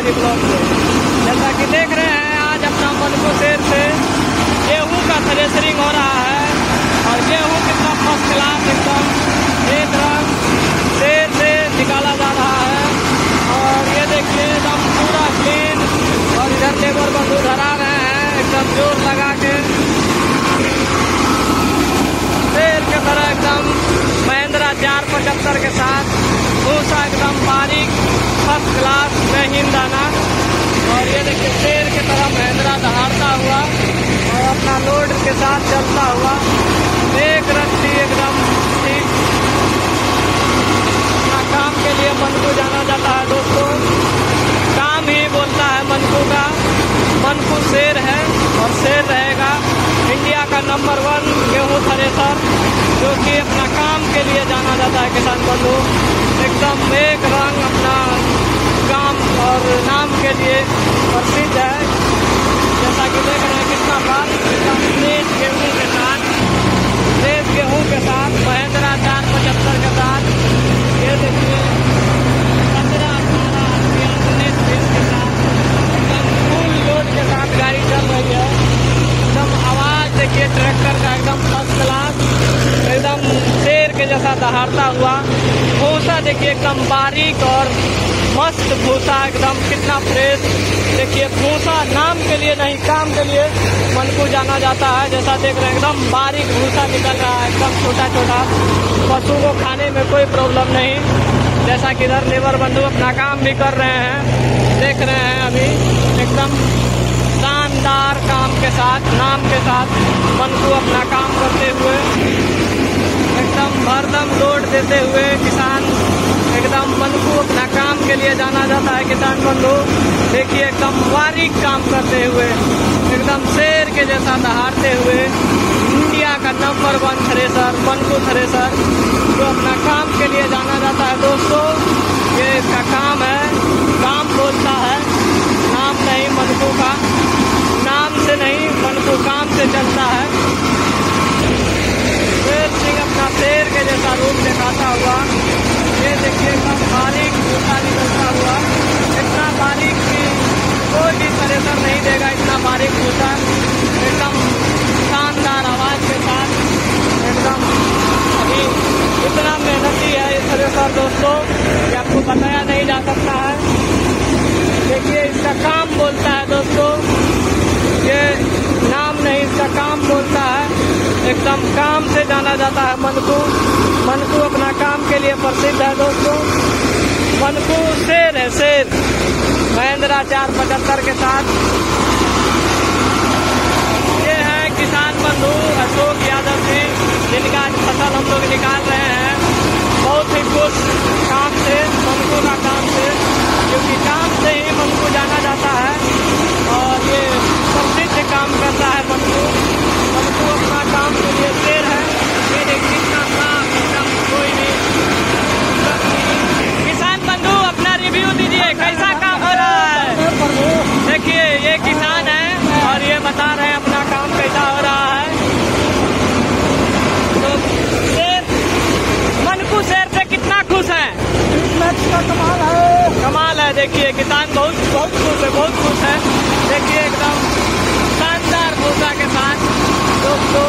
Daily blog में। जैसा कि देख रहे हैं आज अपना मनकू शेर से गेहूँ का थ्रेशरिंग हो रहा है और गेहूँ कितना फर्स्ट क्लास एकदम एक रंग शेर से निकाला जा रहा है। और ये देखिए एकदम पूरा क्लीन और इधर लेबर बंधु धरा रहे हैं एकदम जोर लगा के शेर के तरह एकदम महिंद्रा 475 के साथ भूसा एकदम बारीक फर्स्ट क्लास महीन दाना। और ये देखिए शेर के तरह महिंद्रा दहाड़ता हुआ और अपना लोड के साथ चलता हुआ एक रस्सी एकदम ठीक। अपना काम के लिए मनकू जाना जाता है दोस्तों, काम ही बोलता है मनकू का। मनकू शेर है और शेर रहेगा। इंडिया का नंबर 1 गेहूँ थ्रेशर जो कि अपना काम के लिए जाना जाता है किसान बंधु। एकदम एक रंग अपना काम और नाम के लिए प्रसिद्ध है। जैसा कि देख रहे हैं कितना बार तेज गेहूँ के साथ महिंद्रा 475 के साथ ये देखिए 15-18 के साथ एकदम फुल लोड के साथ गाड़ी चल रही है। एकदम आवाज देखिए ट्रैक्टर का एकदम फर्स्ट क्लास एकदम शेर के जैसा दहाड़ता हुआ। भूसा देखिए एकदम बारीक और मस्त भूसा एकदम कितना फ्रेश। देखिए भूसा नाम के लिए नहीं काम के लिए मनकू जाना जाता है। जैसा देख रहे हैं एकदम बारीक भूसा निकल रहा है एकदम छोटा छोटा, पशु को खाने में कोई प्रॉब्लम नहीं। जैसा कि इधर लेबर बंधु अपना काम भी कर रहे हैं, देख रहे हैं अभी एकदम शानदार काम के साथ नाम के साथ मनकू अपना काम करते हुए एकदम भरदम लोड देते हुए किसान एकदम मनकू अपना काम के लिए जाना जाता है किसान बंधु। देखिए एकदम बारीक काम करते हुए एकदम शेर के जैसा दहाड़ते हुए इंडिया का नंबर 1 थ्रेशर मनकू थ्रेशर जो अपना काम के लिए जाना जाता है दोस्तों। ये इसका काम है, काम बोलता है, नाम नहीं मनकू का, नाम से नहीं मनकू काम से चलता है। शेर सिंह अपना शेर के जैसा रूप दिखाता हुआ ये देखिए एकदम बारीक भूसा निकलता हुआ। इतना बारीक कि कोई भी थ्रेशर नहीं देगा इतना बारीक भूसा। एकदम शानदार आवाज के साथ एकदम अभी इतना मेहनती है ये थ्रेशर दोस्तों कि आपको बताया नहीं जा सकता है। देखिए इसका काम बोलता है दोस्तों, ये नाम नहीं इसका काम बोलता है। एकदम काम से जाना जाता है मनकू। मनकू अपना काम के लिए प्रसिद्ध है दोस्तों। मनकू शेर है, शेर महिंद्रा 475 के साथ। ये है किसान बंधु अशोक यादव जी जिनका फसल हम लोग निकाल रहे हैं। बहुत ही खुश काम से, मनकू का काम से, क्योंकि काम से ही मनकू जाना जाता है और ये प्रसिद्ध काम करता है मनकू। मनकू अपना काम के लिए शेर है। ये देखिए कितना साफ एकदम कोई भी किसान बंधु अपना रिव्यू दीजिए कैसा काम हो रहा है। देखिए ये किसान है और ये बता रहे हैं अपना काम कैसा हो रहा है। तो शेर मनकू शेर से कितना खुश है, कमाल है, कमाल है। देखिए किसान बहुत खुश है, बहुत खुश है। देखिए एकदम शानदार भूसा के साथ दोस्तों।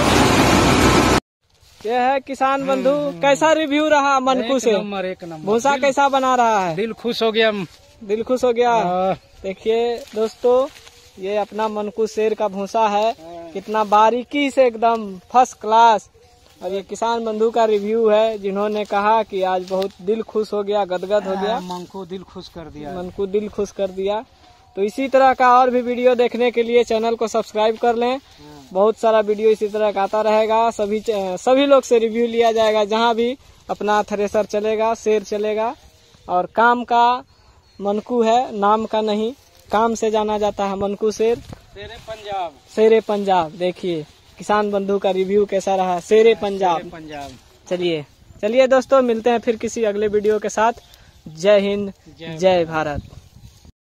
ये है किसान बंधु, कैसा रिव्यू रहा मनकू से? एक नंबर भूसा कैसा बना रहा है? दिल खुश हो गया, दिल खुश हो गया। देखिए दोस्तों ये अपना मनकू शेर का भूसा है, कितना बारीकी से एकदम फर्स्ट क्लास। और ये किसान बंधु का रिव्यू है जिन्होंने कहा कि आज बहुत दिल खुश हो गया, गदगद हो गया। मनकू दिल खुश कर दिया, मनकू दिल खुश कर दिया। तो इसी तरह का और भी वीडियो देखने के लिए चैनल को सब्सक्राइब कर लें। बहुत सारा वीडियो इसी तरह का आता रहेगा। सभी लोग से रिव्यू लिया जाएगा जहां भी अपना थ्रेशर चलेगा, शेर चलेगा। और काम का मनकू है, नाम का नहीं, काम से जाना जाता है मनकू शेर। शेरे पंजाब, शेरे पंजाब। देखिए किसान बंधु का रिव्यू कैसा रहा, शेरे पंजाब। चलिए दोस्तों मिलते हैं फिर किसी अगले वीडियो के साथ। जय हिंद, जय भारत।